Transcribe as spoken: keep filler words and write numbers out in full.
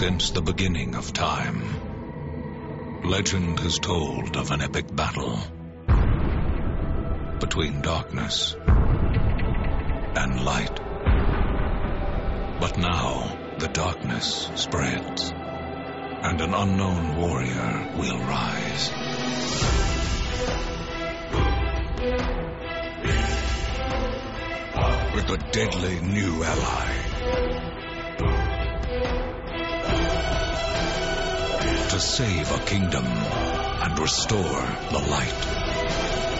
Since the beginning of time, legend has told of an epic battle between darkness and light. But now the darkness spreads, and an unknown warrior will rise. With a deadly new ally. To save a kingdom and restore the light.